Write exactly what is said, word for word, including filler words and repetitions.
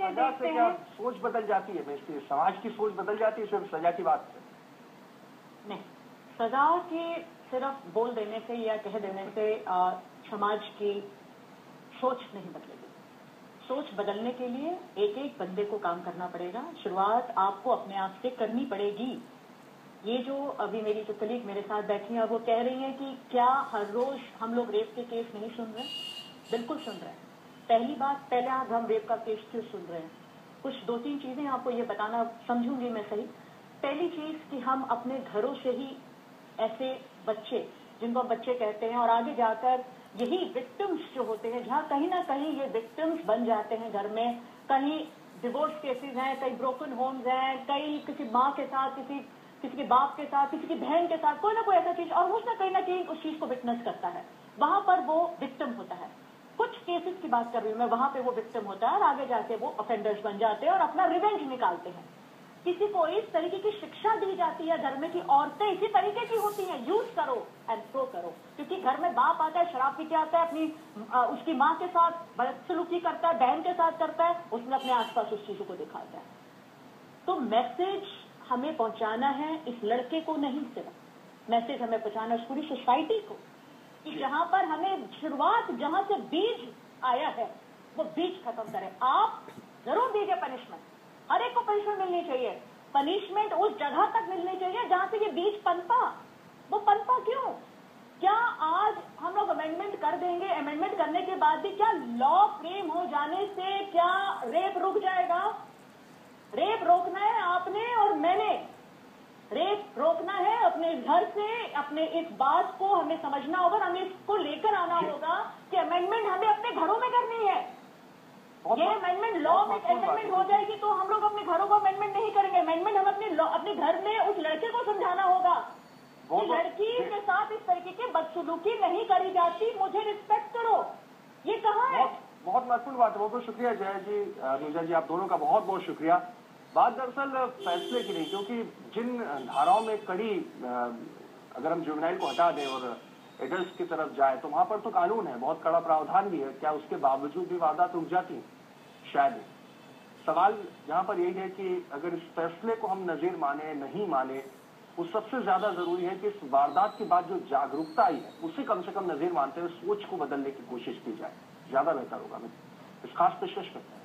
में देखते हैं। सोच बदल जाती है, मैं समाज की सोच बदल जाती है सिर्फ सजा की बात से? नहीं, सजा की सिर्फ बोल देने से या कह देने से आ, समाज की सोच नहीं बदलेगी। सोच बदलने के लिए एक एक बंदे को काम करना पड़ेगा। शुरुआत आपको अपने आप से करनी पड़ेगी। ये जो अभी मेरी जो कलीग मेरे साथ बैठी हैं वो कह रही हैं कि क्या हर रोज हम लोग रेप के केस नहीं सुन रहे? बिल्कुल सुन रहे हैं। पहली बात, पहले आज हम रेप का केस क्यों सुन रहे हैं? कुछ दो तीन चीजें आपको ये बताना समझूंगी मैं सही। पहली चीज कि हम अपने घरों से ही ऐसे बच्चे, जिनको बच्चे कहते हैं, और आगे जाकर यही विक्टिम्स जो होते हैं, जहाँ कहीं ना कहीं ये विक्टिम्स बन जाते हैं घर में। कहीं डिवोर्स केसेस हैं, कहीं ब्रोकन होम्स हैं, कहीं किसी माँ के साथ, किसी किसी के बाप के साथ, किसी की बहन के साथ, कोई ना कोई ऐसा चीज, और वो ना कहीं ना कहीं उस चीज को विटनेस करता है। वहां पर वो विक्टिम होता है। कुछ केसेस की बात कर रही हूँ मैं, वहां पे वो विक्टिम होता है और आगे जाके वो ऑफेंडर्स बन जाते हैं और अपना रिवेंज निकालते हैं। किसी को इस तरीके की शिक्षा दी जाती है घर में कि औरतें इसी तरीके की होती हैं, यूज करो एंड थ्रो करो। क्योंकि घर में बाप आता है, शराब पी के आता है, अपनी आ, उसकी माँ के साथ बदसलूकी करता है, बहन के साथ करता है, उसमें अपने आसपास उस चीजों को दिखाता है। तो मैसेज हमें पहुंचाना है इस लड़के को नहीं, सिर्फ मैसेज हमें पहुंचाना है पूरी सोसाइटी को, कि जहां पर हमें शुरुआत, जहां से बीज आया है वो बीज खत्म करें। आप जरूर दीजिए पनिशमेंट, हर एक को पनिशमेंट मिलनी चाहिए। पनिशमेंट उस जगह तक मिलनी चाहिए जहां से ये बीज पनपा। वो पनपा क्यों? क्या आज हम लोग अमेंडमेंट कर देंगे, अमेंडमेंट करने के बाद भी क्या लॉ फ्रेम हो जाने से क्या रेप रुक जाएगा? रेप रोकना है आपने और मैंने, रेप रोकना है अपने घर से। अपने इस बात को हमें समझना होगा, हमें इसको लेकर आना होगा कि अमेंडमेंट हमें अपने घरों में करनी है। ये अमेंडमेंट लॉ में अमेंडमेंट हो जाएगी तो हम लोग अपने घरों को अमेंडमेंट नहीं करेंगे। अमेंडमेंट हम अपने अपने घर में उस लड़के को समझाना होगा कि लड़की के साथ इस तरीके की बदसलूकी नहीं करी जाती, मुझे रिस्पेक्ट करो। ये कहाँ है? बहुत महत्वपूर्ण बात है। बहुत बहुत शुक्रिया जया जी, अनुजा जी, आप दोनों का बहुत बहुत शुक्रिया। बात दरअसल फैसले की नहीं, क्योंकि जिन धाराओं में कड़ी, अगर हम जुवेनाइल को हटा दें और एडल्ट की तरफ जाए तो वहां पर तो कानून है, बहुत कड़ा प्रावधान भी है। क्या उसके बावजूद भी वारदात रुक जाती? शायद। सवाल यहाँ पर यही है कि अगर इस फैसले को हम नजीर माने नहीं माने, वो सबसे ज्यादा जरूरी है कि इस वारदात के बाद जो जागरूकता आई है उसे कम से कम नजीर मानते हुए सोच को बदलने की कोशिश की जाए, ज्यादा बेहतर होगा। मैं इस खास पेशकश करता हूँ।